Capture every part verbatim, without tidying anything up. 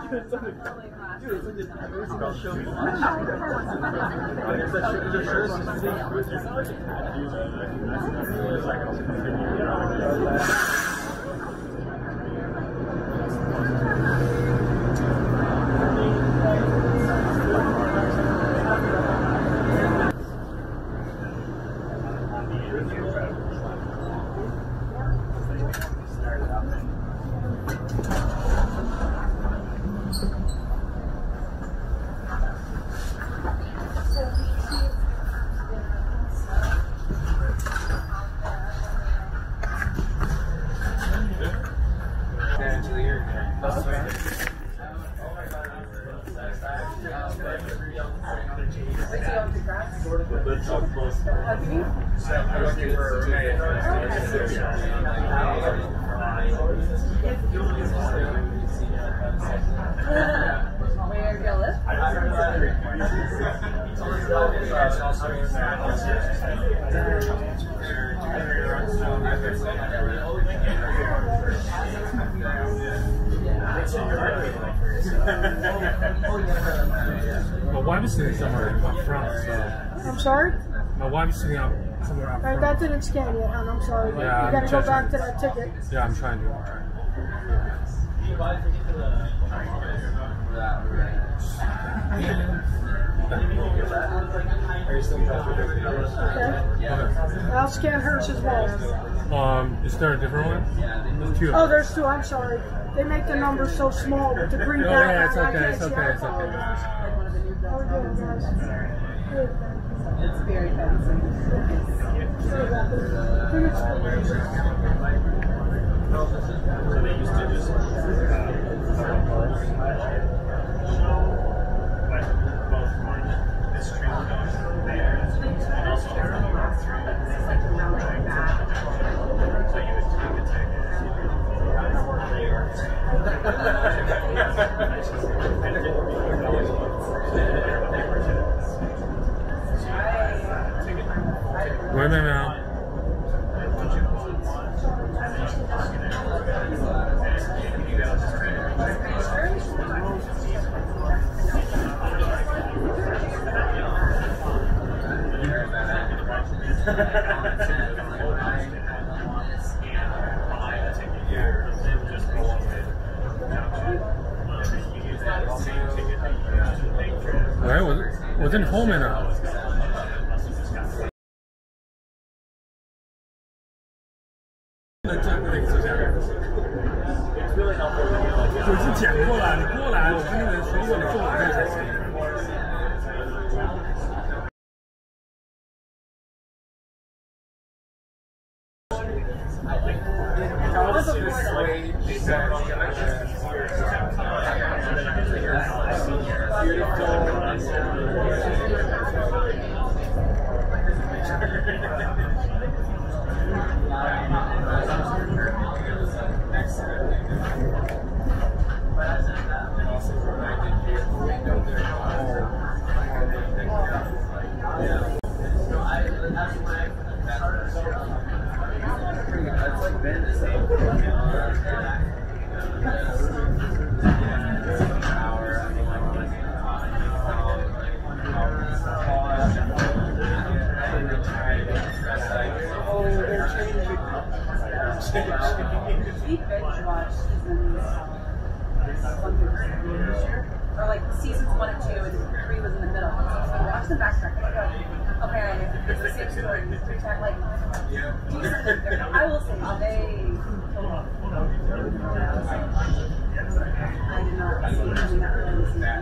My wife is sitting somewhere up front, so. I'm sorry? My wife is sitting up somewhere up front. That didn't scan yet, hon. I'm sorry. Yeah, you gotta I'm go trying. back to that ticket. Yeah, I'm trying to. I'm trying. Okay. I'll scan hers as well. Um, is there a different one? There's two. Oh, there's two. I'm sorry. They make the numbers so small with the green Oh, background. yeah, it's I okay, can't it's see. okay, I it's okay. apologize. How are we doing, guys? Good. It's very fancy. Sorry about this. So they used to just uh, but both on this train goes there and also through so you would take a ticket. Wait a minute now. Right, was was in home now. 就是捡过来，你过来，我跟你们说过你坐我这才行。 Or like seasons one and two, and three was in the middle. So watch the backtrack. Okay, it's the same story. Three times, like decent. I will say they. I did not see them not really see that.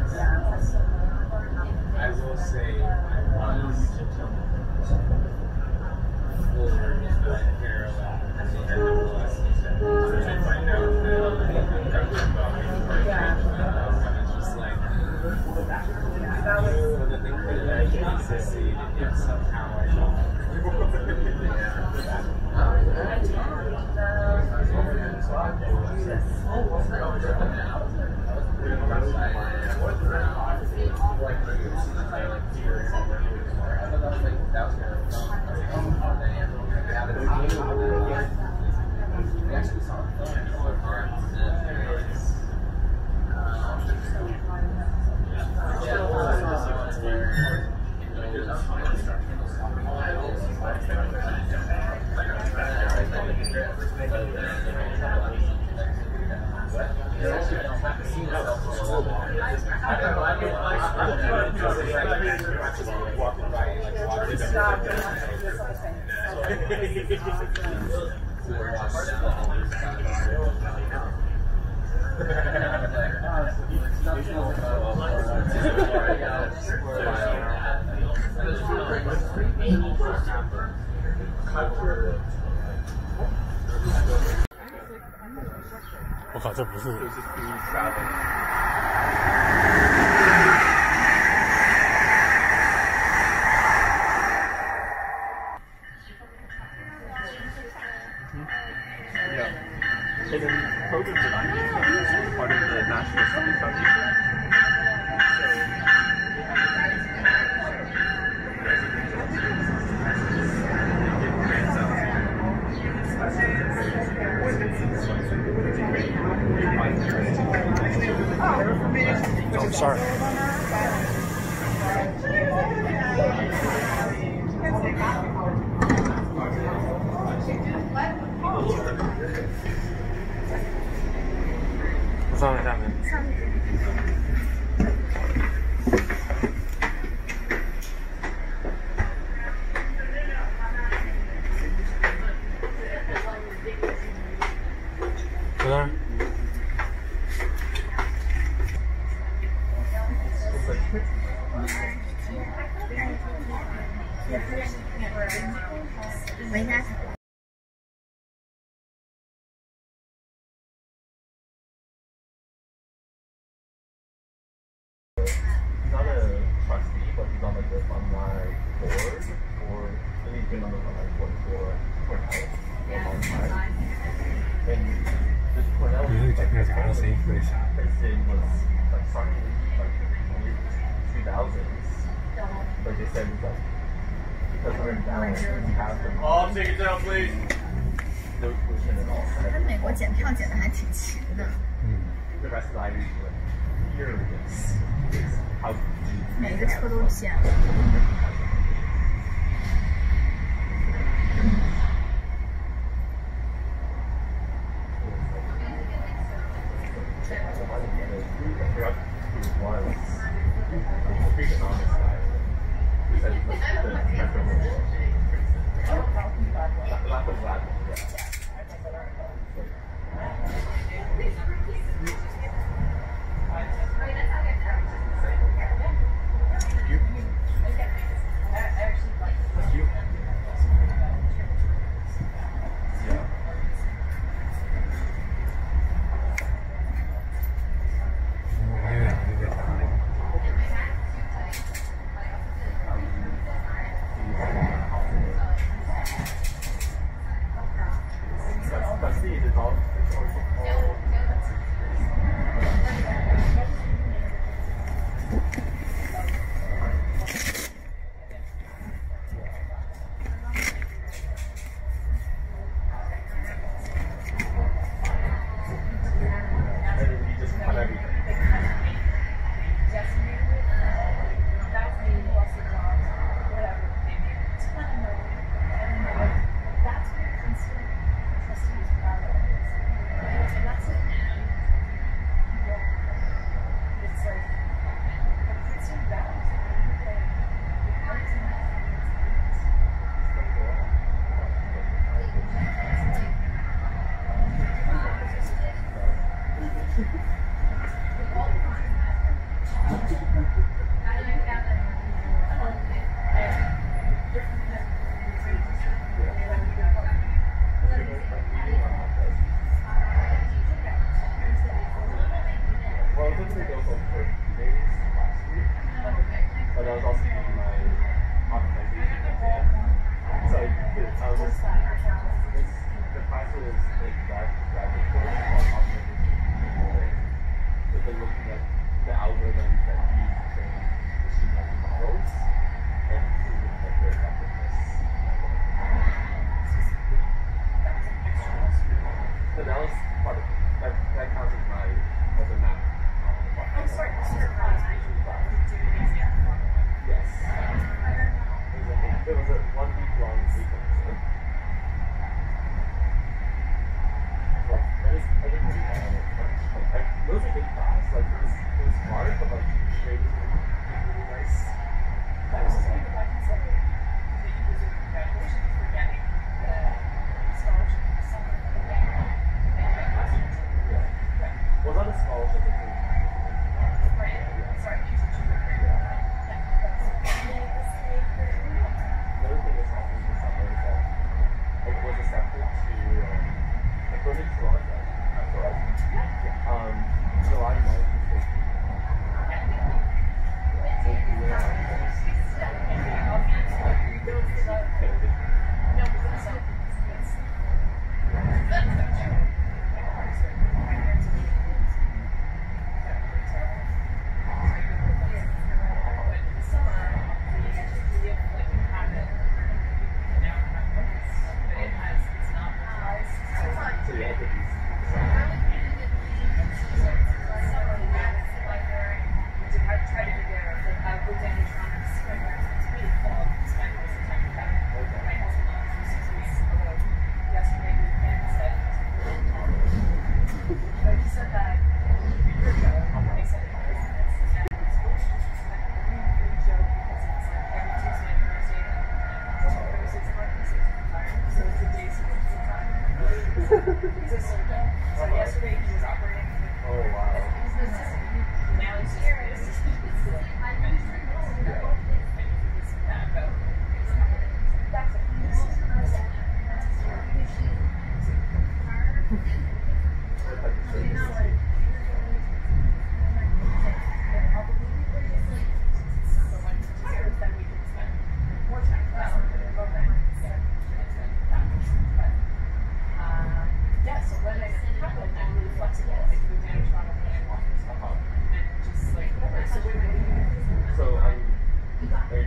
I will say one fuller is the parallel and the lessons that I find out that yeah. It's just like one of the things that I can succeed if somehow I don't. walking by, like walking Stop. down. 我靠，这不是。 Yeah. So then programs that I'm using is part of the National Study Foundation. Oh, I'm sorry. What's wrong with that, man? Hello? He's not a trustee, but he's on like the alumni board for, and he's been on the alumni board for Cornell for a long time. And this Cornell, like, Princeton was like starting like in the two thousands. Like they said, it was like because we're in balance, we have the Oh, take it down, please. no tuition at all. 他美国检票检的还挺勤的， The rest of the Ivy League, like, here is, is how deep. 每个车都检了。 It was a good class. Like it was, it was hard, but like it was really, really nice.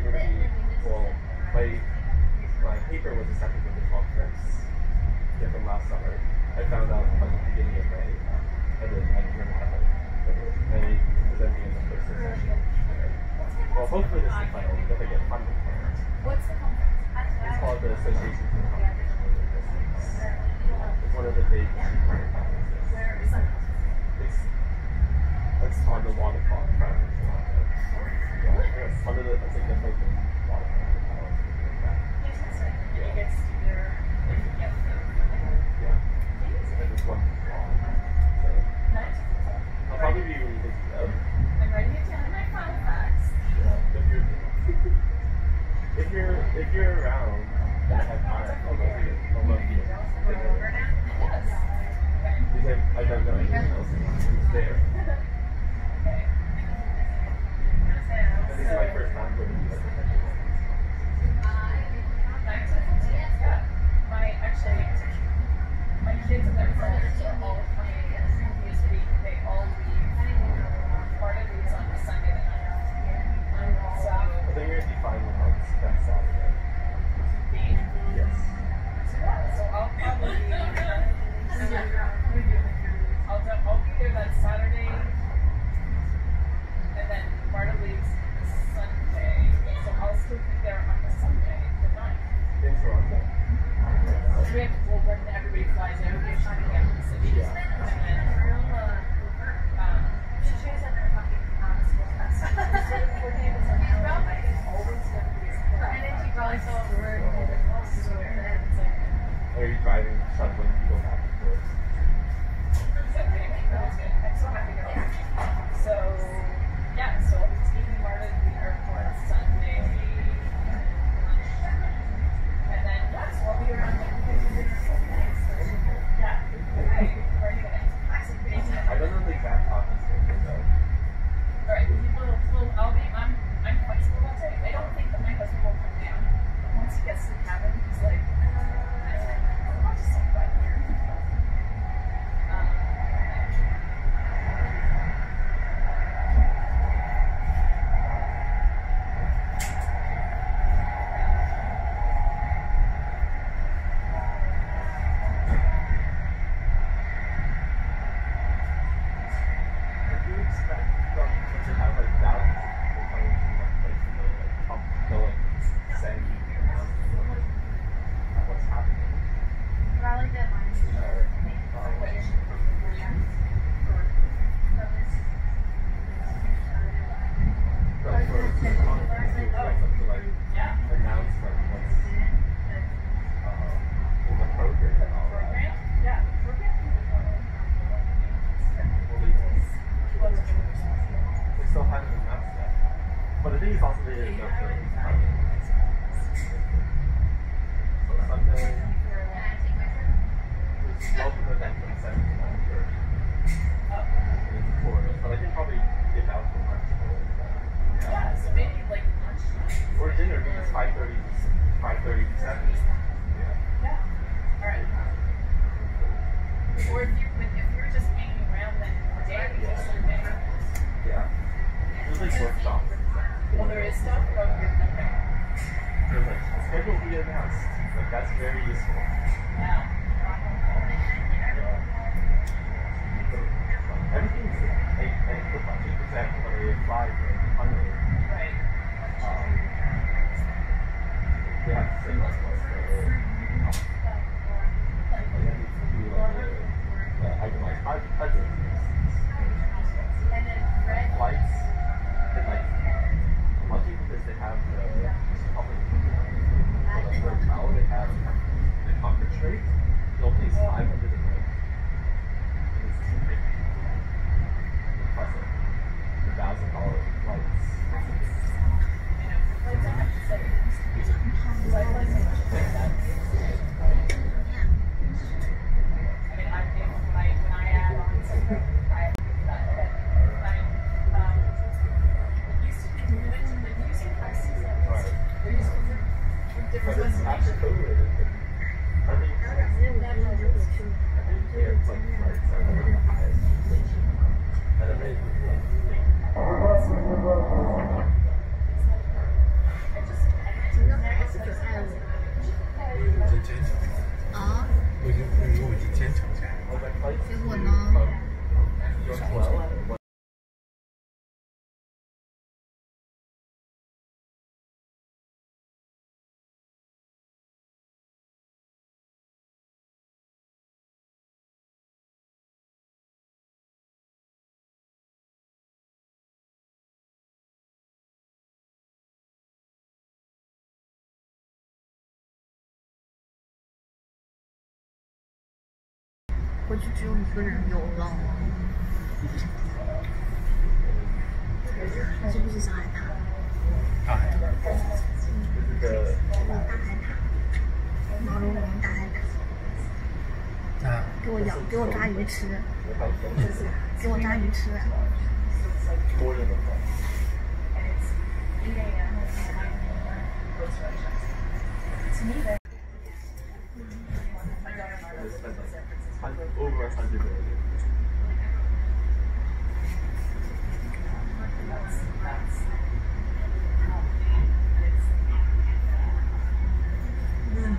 gonna be, well, my, my paper was accepted for the conference yeah, from last summer. I found out at the beginning of May, and then I didn't have it. And it presenting in the first session. Well, hopefully this is the final, if I get funding for it. What's the conference? It's called the Association for Computational Linguistics. It's one of the big conferences. Where is it? It's, it's on the waterfall in front of Toronto. Yeah, it's under the, it's like the open waterfall. And you get to do their, like, you get the, Yeah. And it's one long. So nice. I'll probably be really busy though. I'm writing it down in my fun facts. Yeah. If you're if you're if you're around and I have time, I'll love you. I'll love you. Yes. Because I, I don't know anything else. It's there. Okay. This is my first time going to be like a Yeah. My, actually, my kids and their friends are all coming this week. They all leave. Part of it's on Sunday night. So, I think you're gonna be fine with how it's that Saturday. me. Yes. Yeah, so I'll probably be there. I'll, do, I'll be there that Saturday. And then Marta leaves the Sunday. So I'll still be there on the Sunday, the ninth. In Toronto. So we have, well, when everybody flies out, we're trying to get to the city. Yeah. And then, um, Are you driving, shuttling people back and forth? so, yeah, so I'll be taking Marta to the airport Sunday. And then, yeah, so I'll be around like yeah. Okay. Where are you going? I don't know the exact talking schedule though. Alright, well, well, I'll be, I'm, I'm flexible that day. I don't think that my husband will come down. Once he gets to the cabin, he's like, uh, I'll just sit right here. Um, Would you expect from to have like thousands of people coming from like place to know like pump to like send announcements like what's happening? Rally deadline. You know, um, Right, for the conference, you would like them to like yeah. announce like what's uh, in the program and all that. Program? Yeah, the program. Well, they, they still haven't announced that. But the thing is also they didn't know if it was coming. So Sunday, there's welcome event from seven to nine thirty. And it's a tour, but I can probably give out for lunch or Yeah, so maybe like lunch. or dinner because it's five thirty five thirty to seven. Yeah. Yeah. Alright. Or if you if you're just hanging around then the day before Sunday. Yeah. There's like workshops. Well, there is stuff about your okay. There's like the schedule will be announced. Like that's very useful. Yeah. Everything's like, like the budget, for example, when they apply for funding, Right. um, they have to say like what the like they have to do like the, the itemized budget, budget, for instance. And then red. Flights, and like lucky because they have the public for like their travel, they have the conference rate. It only is five hundred a night. It's two fifty. Plus like the thousand dollar flights. You know, like I have to say, because I play so much like that. I mean, I think when I when I add on something, I that that I um it used to be like it used to be prices. Right. There used to be But different it's after COVID, it's been, I think, I think here it's like flights are one of the highest inflation. And then they, like, I 坚强。 啊？ 我已经，我以为我已经坚强起来了。 结果呢？回去只有一个人流浪了，是不是小海獭？ 大海獭。 大海獭，毛茸茸大海獭。 啊！ 给我咬，给我抓鱼吃，给我抓鱼吃。 over a hundred million. Mm.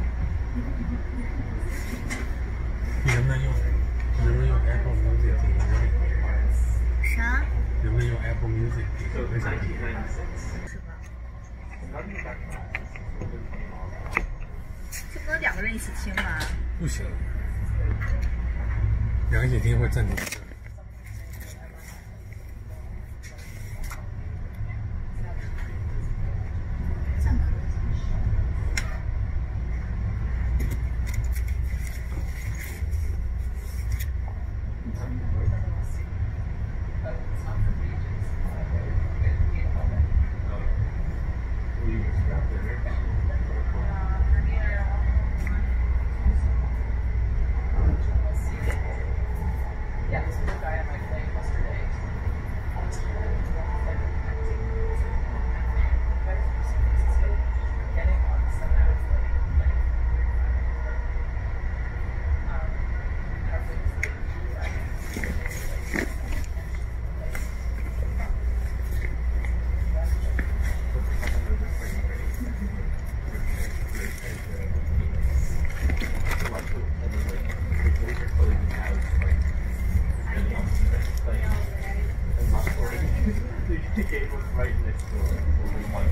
你能不能用能不能用 Apple Music 听音乐？ 啥？ 能不能用 Apple Music 听音乐？ 是吧？这不能两个人一起听吗？ 不行，两个一起听会暂停。 The gate was right next door. Only one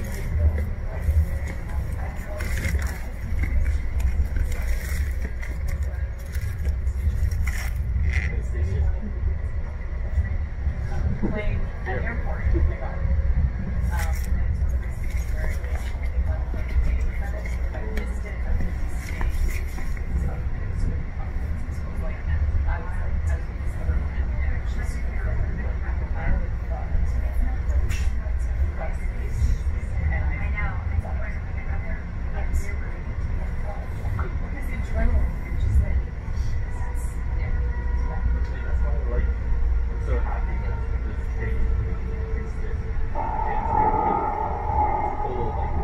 Playing at airport. Um, and it's one of those things where I think I missed it. I missed the stage. So it's a good conference. So like I was like I was with this other one and actually super I really thought it was across the base. And I know I thought I was gonna get there. I was super because in general you're just like yeah. That's why I like I'm so happy that this change is just full of like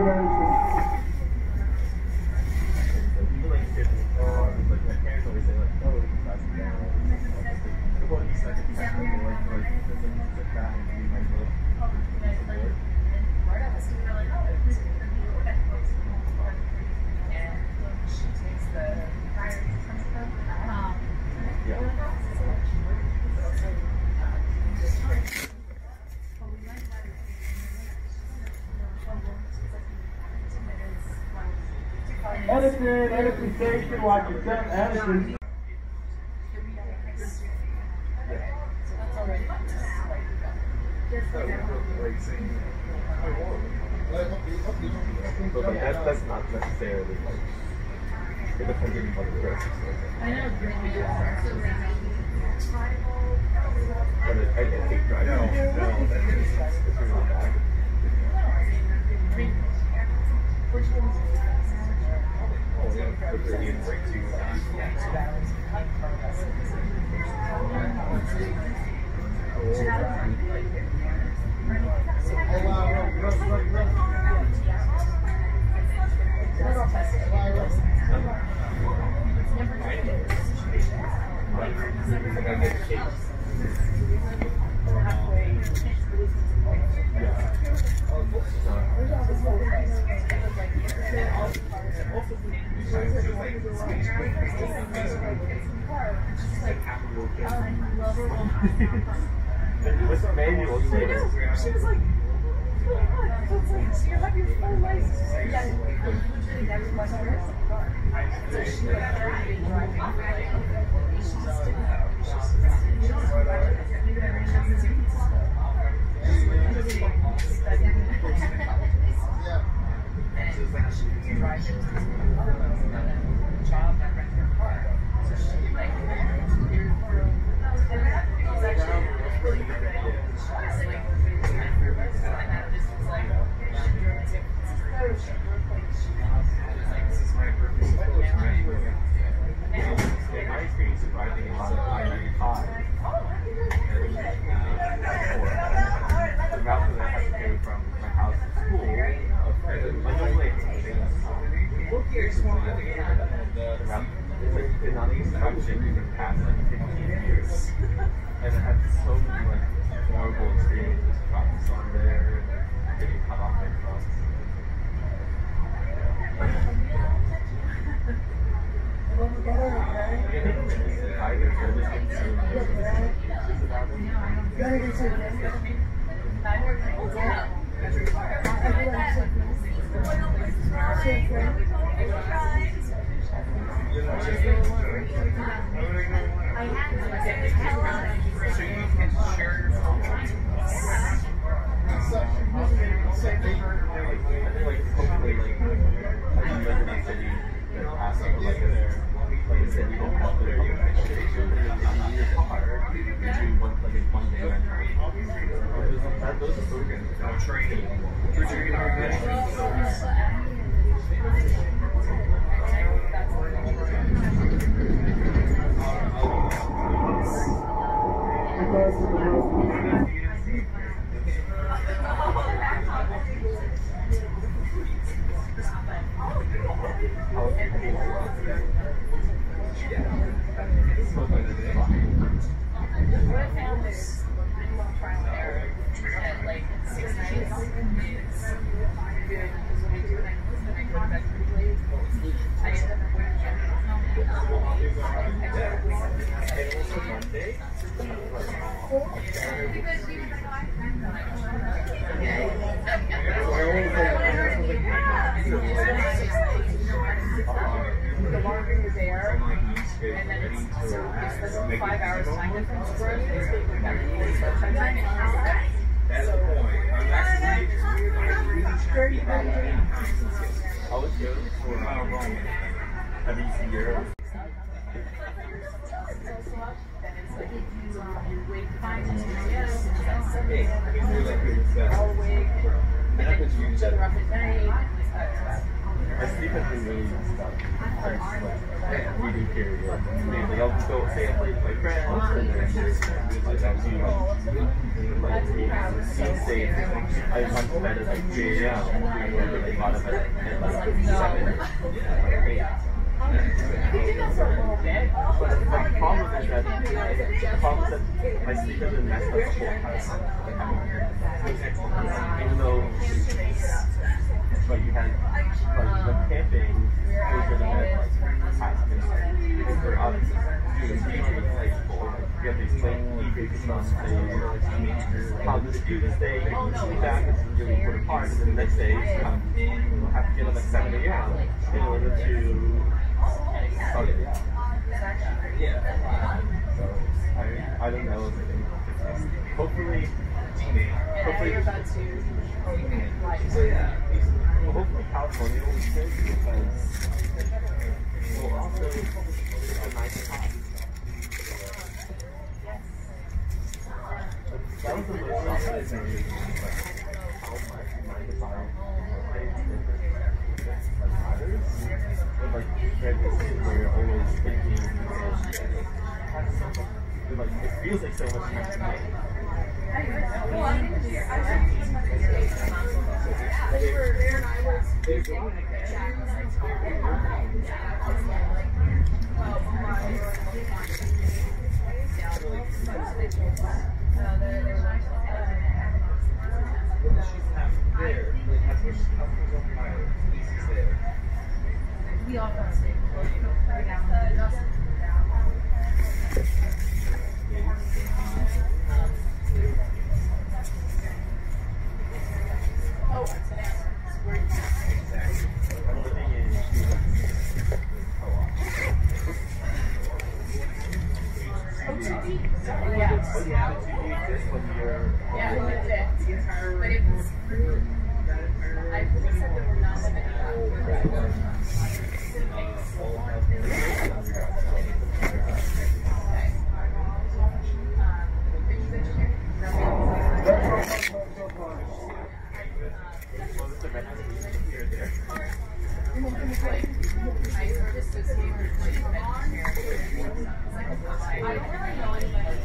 even like kids in the car, like my parents always say like, oh, that's down. Well, he's like a cat, like like there's a there's a cat and he might look. And she takes the um, Yeah. Edison, Edison Station, watch your step, Edison. But like that, that's not necessarily like it depends on what the grocery store is. I know, But it, I, I think driving no, no, that is, it's really bad. Oh yeah, the gradient break too. What's the manual say? She was like, oh my god, so it's like, so you have your full license. Yeah, literally never was her car. So she like already been driving for like, she's just, she's just, you don't know about it. She's literally studying. And she was driving to other ones and then a job that rented her car. So she like, it was actually really good. She was like, and then this was like, she drove to San Francisco, she drove like, she was like, this is my birthday. In my experience of riding on I ninety-five, the route that I had to go from my house to school, I normally have to take the route, it's like you could not expect anything past like fifteen years. And I had so many like horrible experiences dropping on there and getting cut off by trucks. So you can share your phone. Like, hopefully, like, I can live in a city that has something like this. Like I said, you don't have to public transportation, but it's years apart. You do one, like, in one day rent. That, those are programs that are training. We're doing our What I found is trial and error, and like six nights is good because when I do it, I listen and I go to bed pretty late. I end up waking up. I try to wake up Monday. The longer you're there, and then it's so it's like five hours time difference for it. It's like that really start time time. That's the point. I'm actually Very good. I was good for have you seen Europe? Then it's like you wake five to two a.m. That's Sunday. All awake. And then you each other up at night. My sleep has been really messed up. Like, reading period. Maybe I'll just go stay up late with my friends, and then like I'll do like these days. I went to bed at like three a m and I got up at like seven, like eight. But the problem is that the problem is that my sleep has been messed up the whole time. Even though but you had like when camping, you go to bed like past midnight. For us, doing camping, like you have these late evenings on saying how to do this day, you can sleep back, it's really put apart, and then the next day you um, have to get up at seven a m in order to start it. Yeah. So I I don't know. Hopefully, hopefully. So yeah. Well, hopefully California will be good because we'll also it's a nice hot. That was the most shocking thing, like how much ninety-five matters. But like pregnancy where you're always thinking like it feels like so much time to make. We all got sick. Right down. Just down. Oh, accident. Yes. Yeah, it did. But it was. I said there were not that many I heard associated with like vegetarian. I don't really know anybody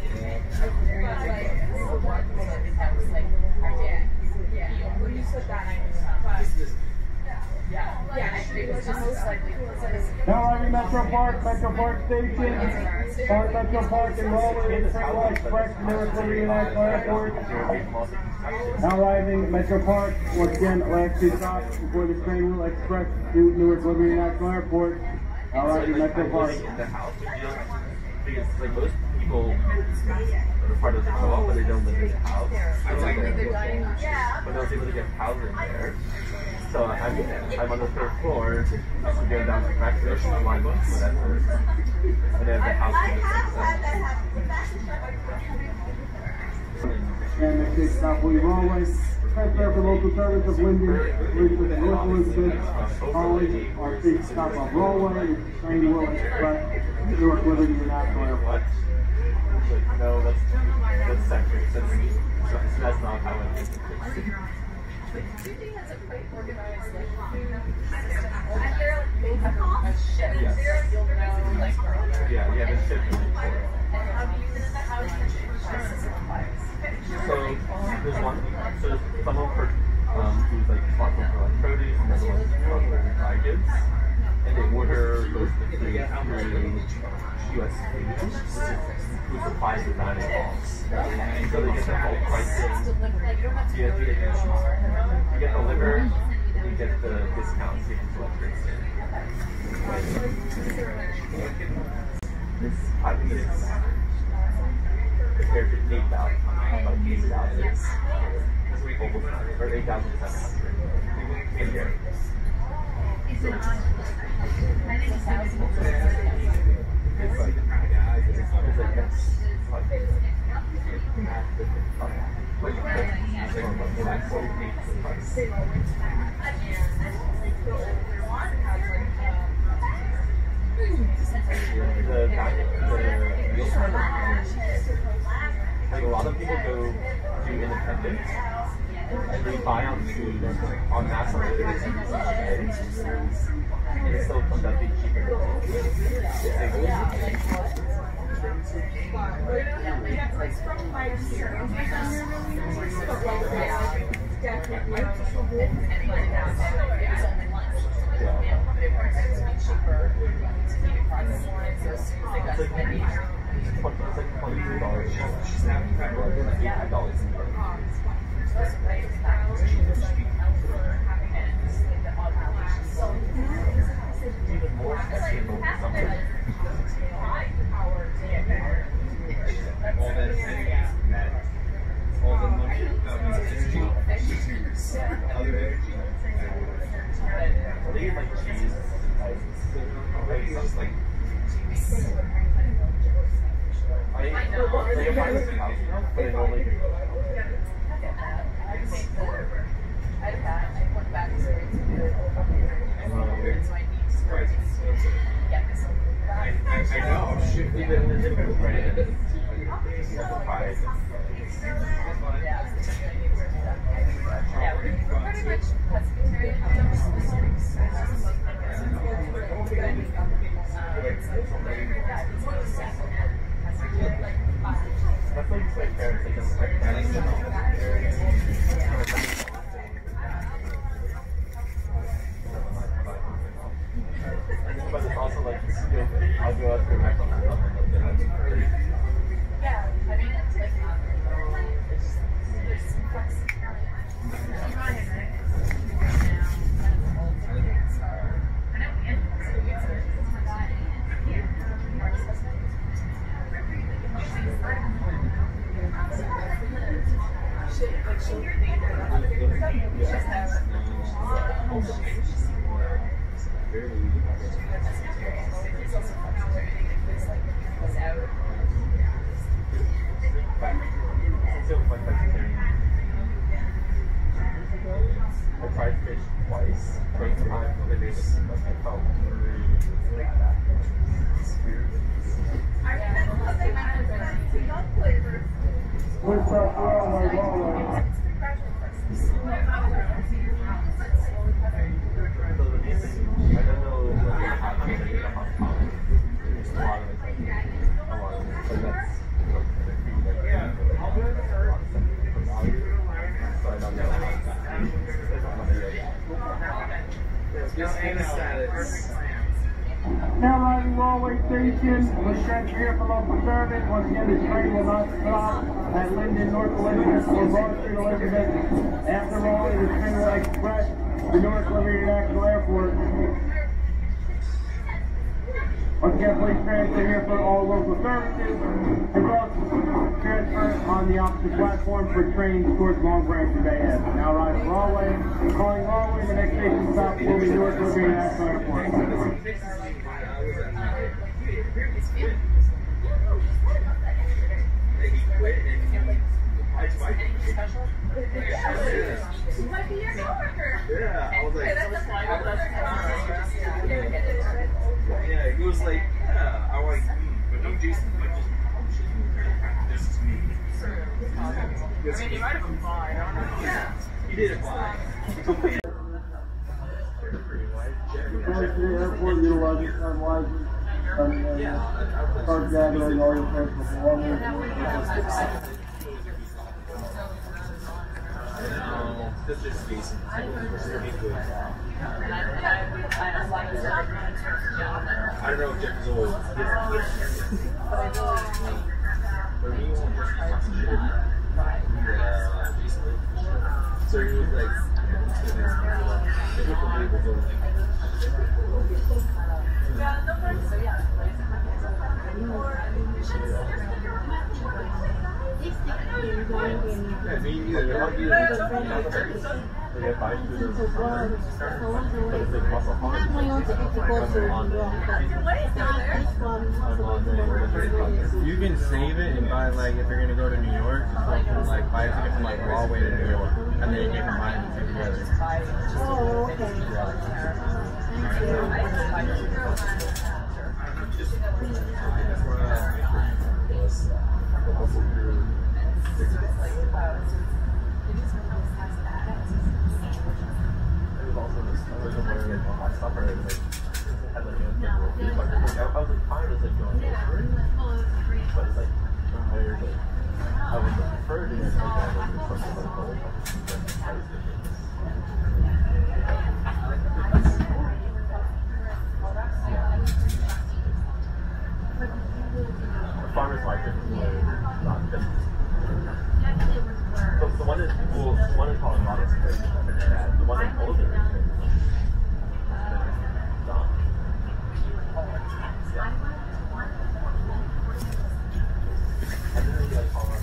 that was like our dad. Yeah. When you said that, I knew. Yeah. Yeah. It was just slightly. Now arriving Metro Park, Metro Park Station, Park Metro Park and Railway Express Express Newark Liberty International Airport. Now arriving Metro Park, once again, last two stops before the train will express to Newark Liberty International Airport. Now arriving Metro Park. Because like most people are part of the co-op, but they don't live in the house. I live there, but they're able to get housing there. So I'm I'm on the third floor, just going down to breakfast, line up, whatever, and then the house. And the six stop Lee Railway. Transfer for local service of Linden, North Elizabeth, College, our sixth stop on Railway, train will express Newark Liberty International Airport. No, that's that's separate. That's that's not how it is. Do you think that's a quite organized like system? I feel like they have a shift. Yes. You'll know like Yeah, yeah, the shift. and how do you how do you suppliers? So there's one. So there's someone for um, who's like responsible for like produce, and another one's responsible for dry goods, and they order those things through U S who supplies the dining halls. And so they get the whole pricing. You get, you get the liver, you get the discounts, you can select rates there. This I think it's compared to eight thousand, about eight thousand, or eight thousand seven hundred in here. It's like, it's like that's like like a lot of people go do independent and they buy on food on mass on the and it still comes out being cheaper. From my experience, definitely. All the money, um, energy, other energy. They get like cheese, like stuff like. I know. They get five hundred thousand, but they normally do. I think that I've had, I went back to it so I need to get this over. I, I, I know. Shit, Even in the different brand, like five. Yeah, yeah, we're, we're pretty much pescatarian. I'm just specifics. That's like like parents, they just like parents and all. But it's also like, you know, I'll go out to McDonald's and they'll get it. Yeah, I mean, it's like, it's, there's some flexibility. I know we I tried fish twice. First time when they made it seem like I felt really like that. With the railway rolling. I don't know whether you have to make it a hot pot. There's a lot of it. A lot of it. So that's the food that you have to like, for value. So I don't know how that Now riding railway station, Lachette here for local service. Once again, this train will not stop at Linden, North Elizabeth, or Broad Street, Elizabeth. After rolling, the train will express to Newark Liberty International Airport. Once again, please transfer here for all local services, as well as transfer on the opposite platform for trains towards Long Branch and Bay Ave. Now riding Rahway, calling Rahway, the next station stop will be Newark Liberty International Airport. She might be your coworker. Yeah, I was like, Yeah, it was like, yeah, I like me, but no Jason, but just, oh shit, this is me. I mean, you might have been fine. I don't know. Yeah. He did it fine. Transit the airport, utilizing time license, and start gathering all your personal belongings. That's just Jason. I don't know if Jeff is old. But he won't just talk some shit. Yeah, Jason. So he was like, they look at me with like, yeah, me neither. I'll be like, they get by through the summer, but it's like muscle hard. You can save it and buy, like, if you're gonna go to New York, so like buy a ticket from like Rahway to New York, and then you can combine the two together. Oh, okay. Farmers market was not good. The, the one in well, the one in Colorado is pretty bad. The one in Boulder is pretty bad. I didn't really like Colorado.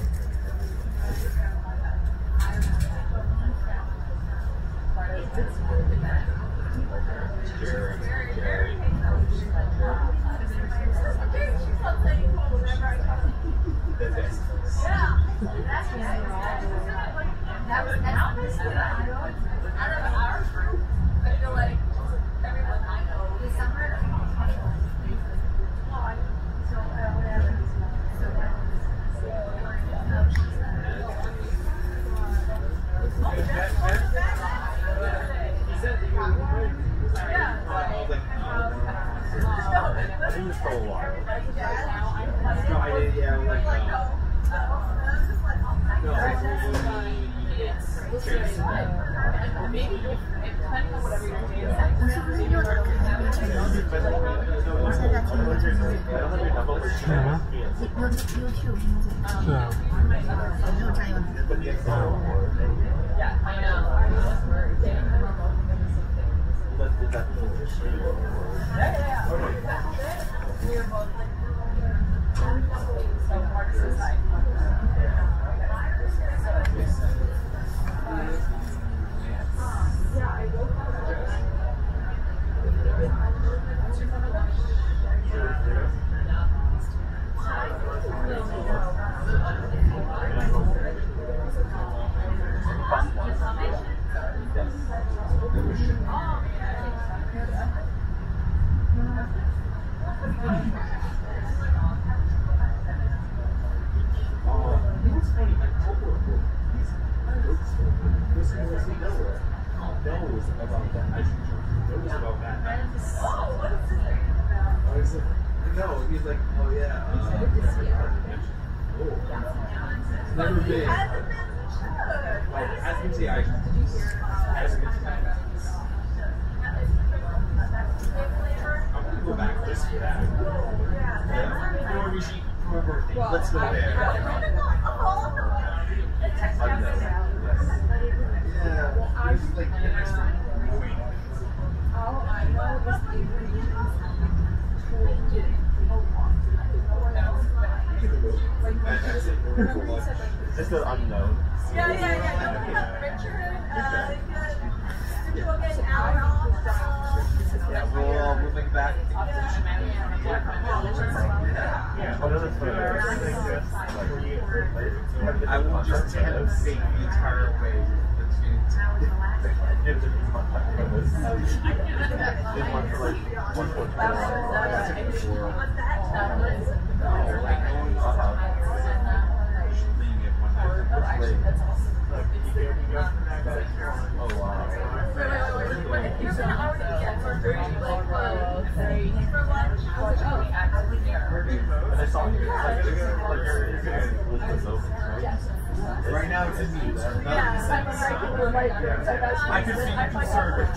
I think it's for a while. no, I did, yeah, like, no, Maybe if, depending on whatever you're doing, like, 我是不是又打开了这个？我现在听我这个， 是吗？ 有 YouTube 听这个， 是啊。 有没有占用你的？ yeah, I know. Yeah, yeah, yeah. We were both like, so hard to decide. Yeah, I woke up. Never been. Like, as you can see, I hasn't been to that. I'm gonna go back just for that. Yeah. Or we should for a birthday. Let's go there. Yeah. Well, I just like the next time. All I know is the It's the unknown. Yeah, yeah, yeah. Don't we have Richard? Uh, did you go get an hour off? Yeah, we'll uh, we'll think back. Yeah. I will just tempt fate the entire way. Oh wow. You're gonna already get for like, uh, For lunch? oh, actually, yeah. And I saw you like you're gonna lose the soap, right? Right now it's in me. Yeah. I can see you concerned.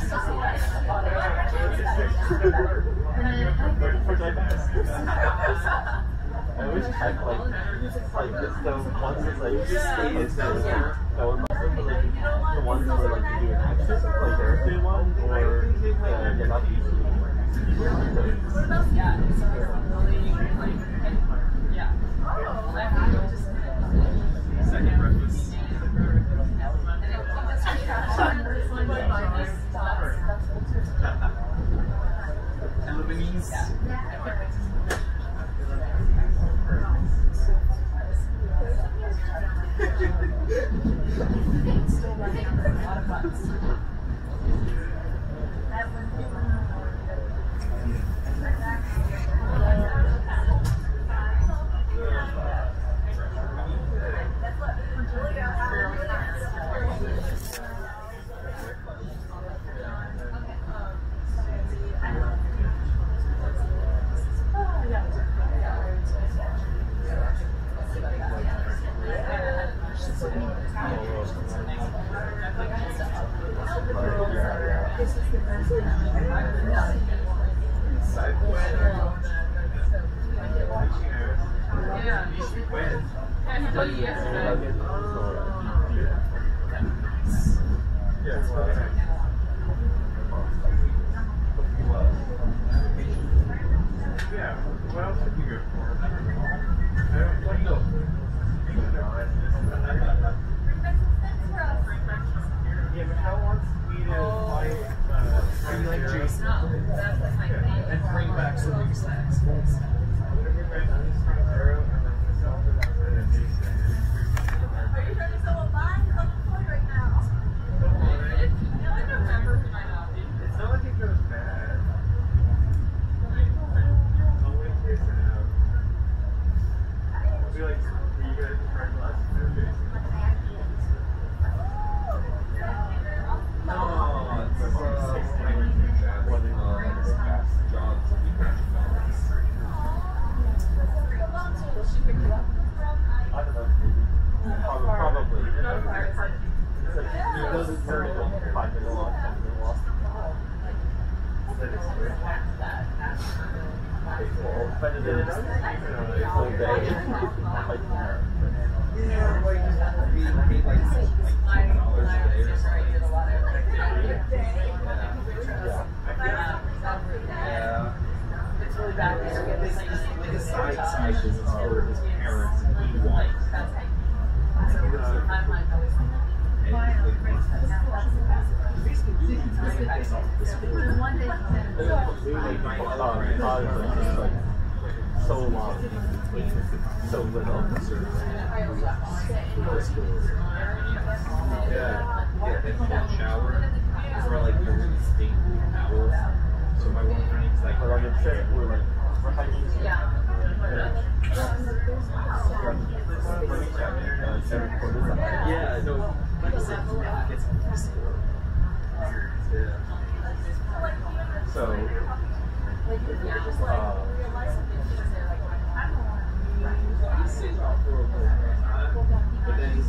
I always check like, like it's the ones that like it's the that one must have, but like the ones where like you do an action, like the airplane one or the yeah, not the easy one. Yeah, it's really like, yeah. Second breakfast. And Lebanese. Still running on a lot of buttons.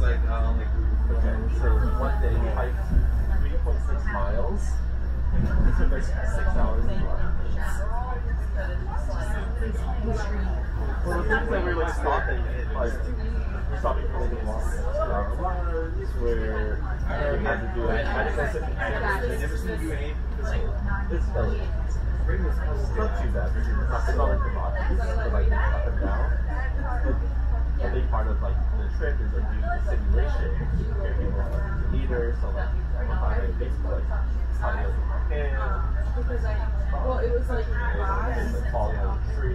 like, um, like, Okay, so one day we hiked three point six miles. It took us six hours to run. Well, the things that we were stopping, like, we're stopping for like a long runs where we had to do like medical assistance. I never seen you in anything physical. It's uh, it's not too bad. It's not, it's not like the rock, but like up and down. But a big part of like the trip is like doing the simulation. Where people are like the leaders, so like I'm finding basically like how they open my hand. Well, it was like Like falling out of trees.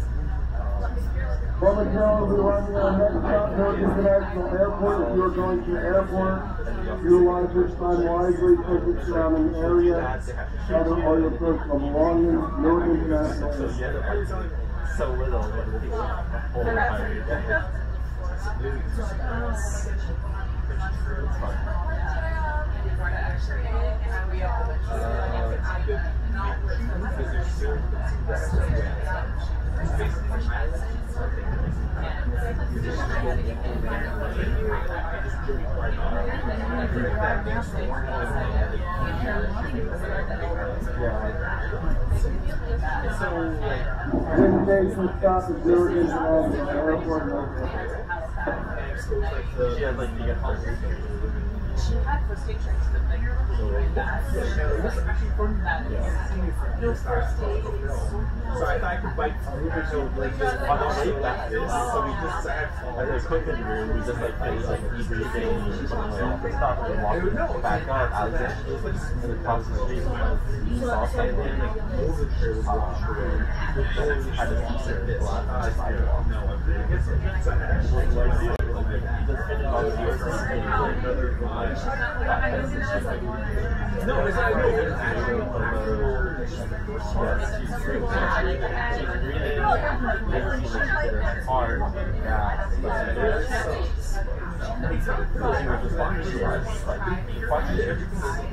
Public know everyone, uh, next stop, Newark International Airport. If you're going to the airport, utilize this time wisely, check the surrounding area, gather all your personal belongings. Newark International So you end up like so little when the people whole entire day. It's fun. Destination stop is Newark International Airport. She had like you get hungry. she had first aid training, so like that. It was actually from that. No first aid. So I thought I could bike through it, so like this On the way back this, so we just sat at the equipment room, we just like played like debriefing, stuff, and walked back up. Alexander was like in the across the street, we saw something, like over there was a tree. We had a t-shirt, black sidewalk. No, I guess it's actually like the Just finished all the years no, it's not no, it's actually hard, yeah. She was just watching to us, like, watching everything.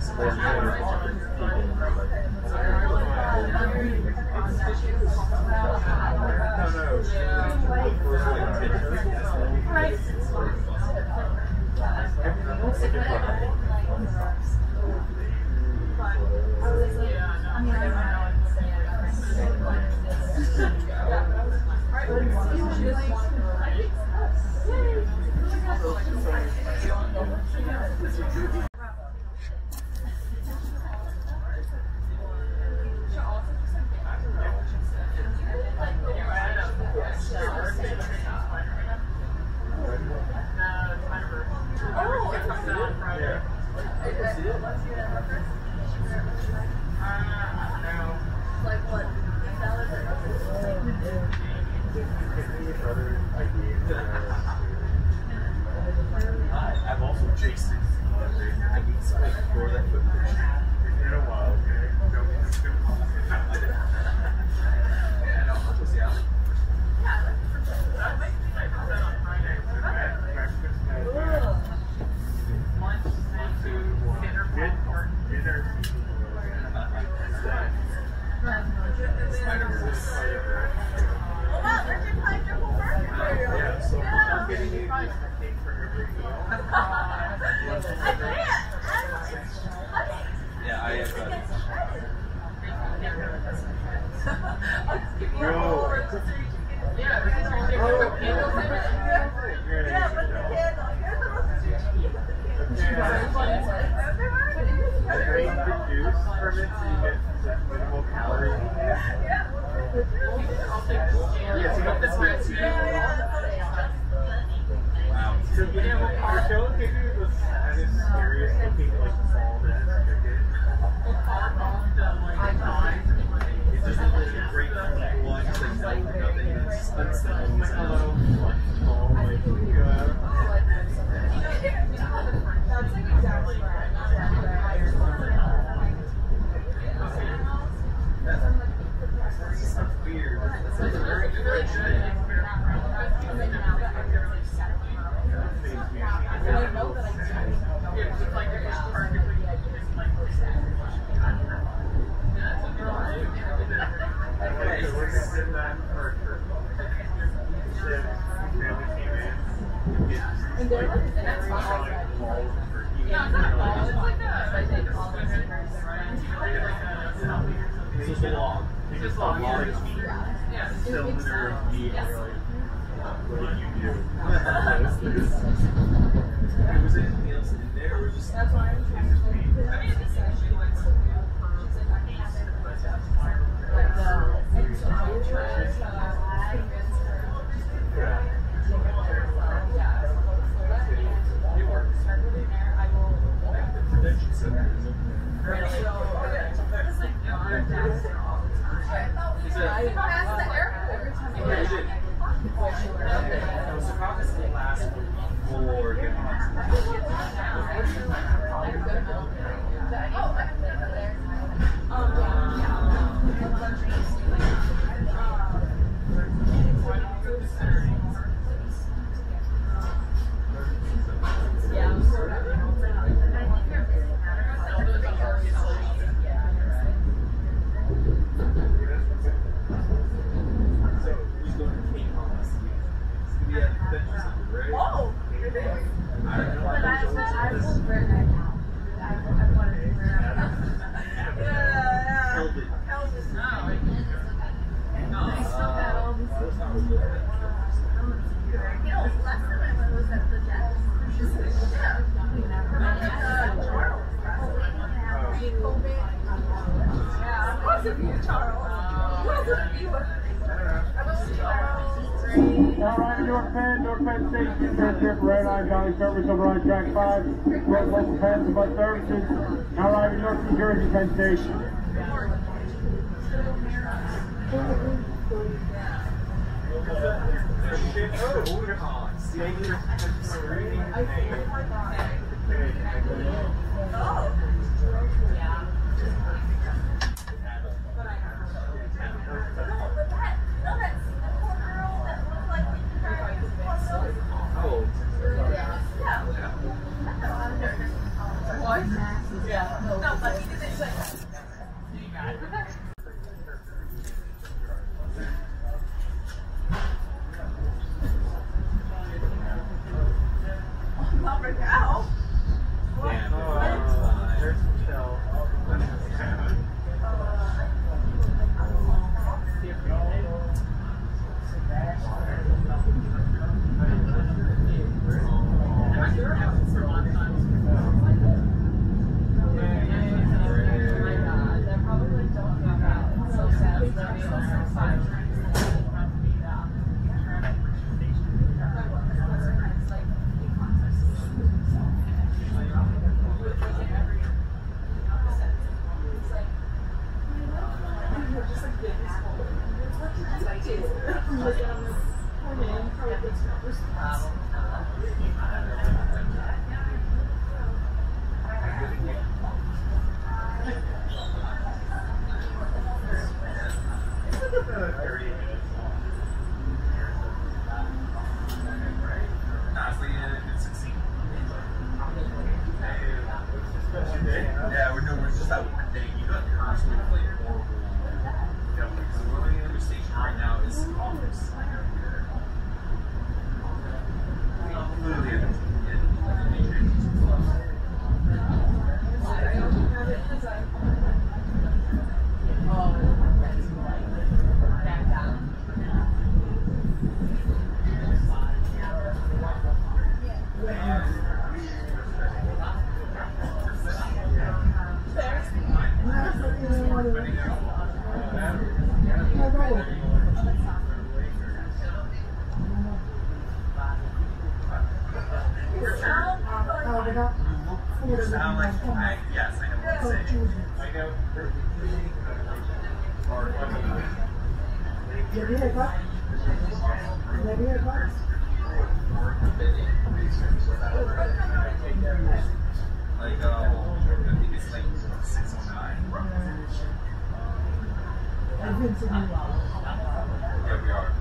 I've also chased it. I need to like for that footage. In a while, okay? Yeah, no, I'll just yeah. Yeah, so I'm getting you I think for every yeah, I have wow. So, you know, our show figure was kind of serious looking, like small and it's just like a great one, it's like nothing, it's that's hello. Oh my god. That's like exactly right. It's just so weird. It's like very good. I feel like no, that I just a lot of cylinder of meat. You're like, what did you do? Was there anything else in there? Or just That's why I was trying to meat? I mean, it's actually like some weird pearls that I have in my house. Like the eggs and trash, uh, convince her. Yeah. Yeah, so hopefully that it works. Start putting there. I will. Prevention center is open there. It's like darn down there all the time. Is it? I pass the airport every time I Where is it? go. No, Secaucus will last for getting Oh, I've never there. Um, Oh, All right, North Penn, North Penn Station, Airship, Red Eye, Valley Service over on track five. Road local Penn Bus Services. Now arriving North New Jersey Penn Station. Yeah, we're no, we're just that one day. You got constantly playing horrible. You know, because the only other station right now is Congress. Literally, sound like I, yes, I know what I'm saying. I know. Like, uh, I think it's like six oh nine. Yeah, we are.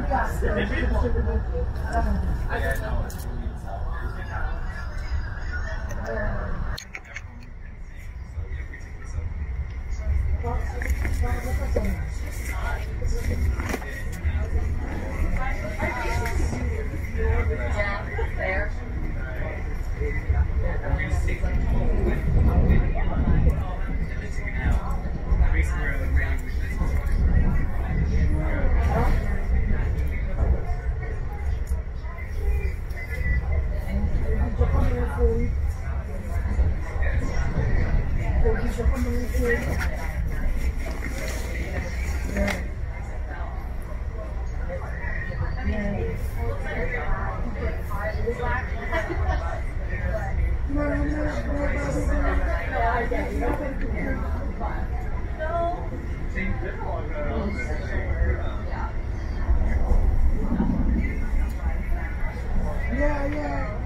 Yeah, yeah.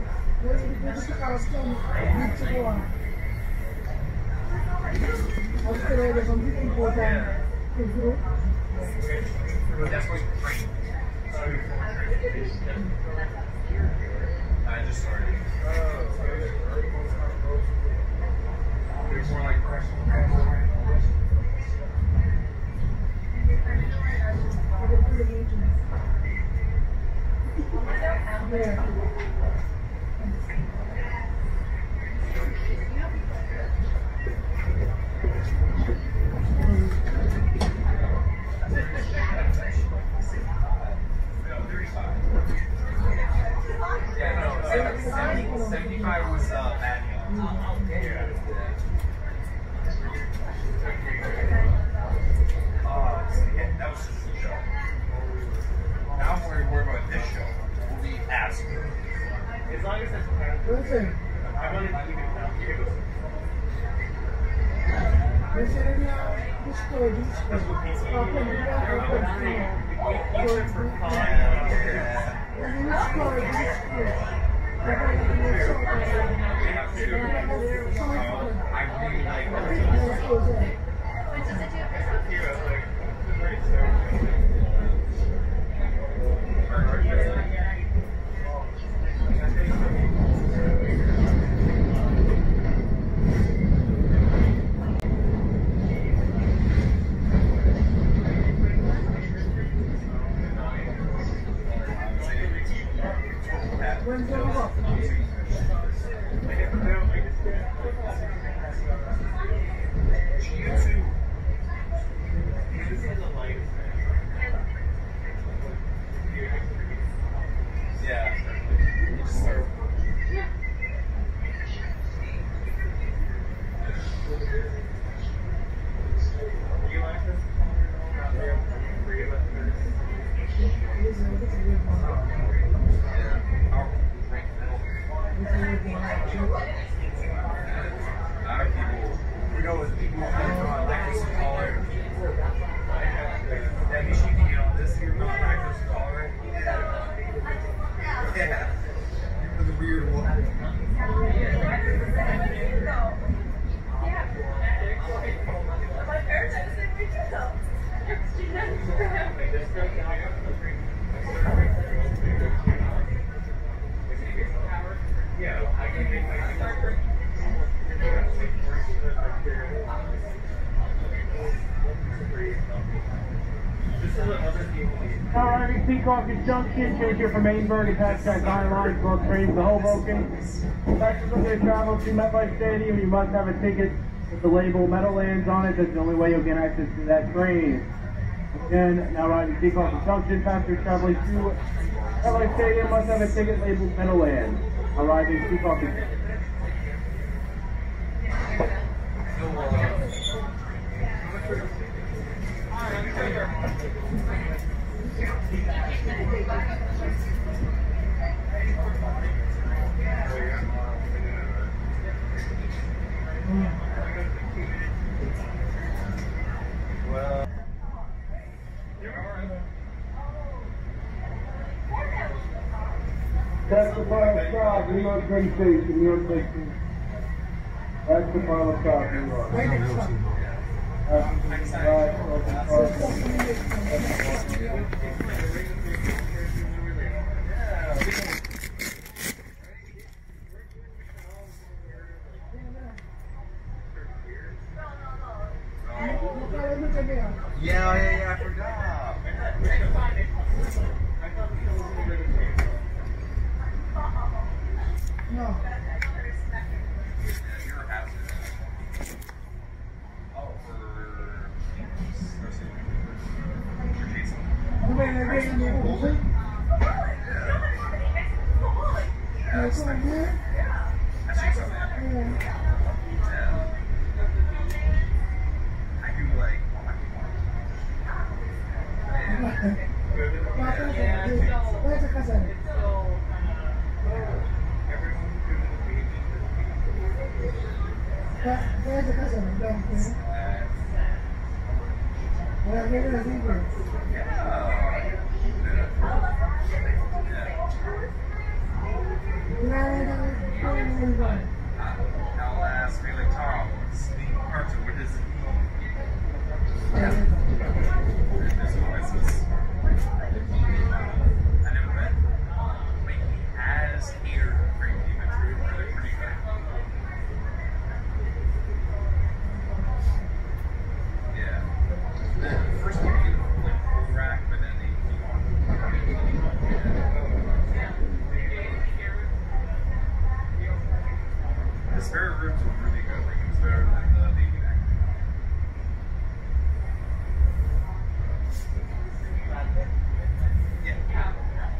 I just started. There's more like seventy-five was uh, bad. Yeah. Uh, so yeah, that was just the show. Now I'm worried, worried about this show. We'll be ass. As long as it's Listen. I wanted to keep it down here. Listen, now, this story, this story. Open it up, open it up. This story, this story. I really like that. When's it over? Alrighty, Peacock Junction, change here from Mainburg, attach that nine lines, both trains to Hoboken. Next, if you're travel to MetLife Stadium, you must have a ticket with the label Meadowlands on it. That's the only way you'll get access to that train. Again, now riding Peacock Junction, passengers traveling to MetLife Stadium must have a ticket labeled Meadowlands. Arriving Peacock Junction. That's the final stop, New York Penn Station, New York Station. That's the final stop, New York. That's the final stop. there. Yeah, yeah, yeah, I forgot. No. Yeah, you're a hazard. Oh, for... For Jason. You better get in there. Yeah, that's like... That's Jason, man. Yeah. I do like... Where's the cousin? Where's the cousin? Down here. Well, we're gonna leave her. I'll ask me like Tom, Steve Carter, what does it mean? There's always this. I never met. Wait, he has here great demons. They're pretty good. Yeah. The first one you like full rack, but then they keep on. The spare rooms were really good. Like it was better than the baby back. Yeah.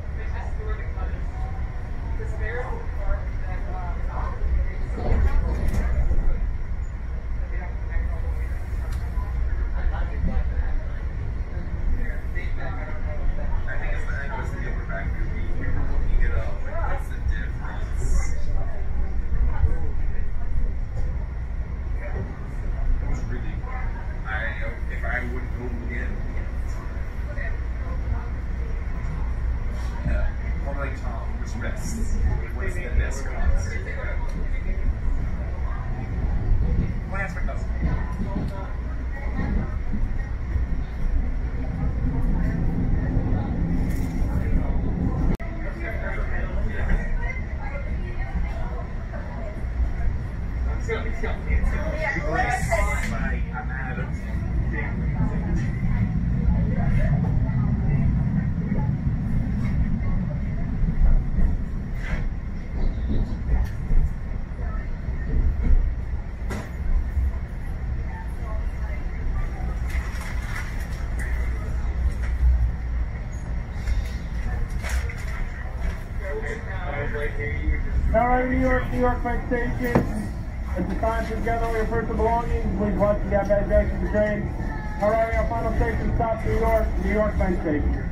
I think it's the, I know it's the upper back. We, we were looking it up. Like, what's the difference? It was really. I if I would go again. Yeah. Or like Tom, which best? What's the best concert? Well, that's my cousin. I'm out of All right, New York, New York Penn Station. At the time together with your personal belongings, please watch the baggage to the train. All right, our final station stop, New York, New York Penn Station.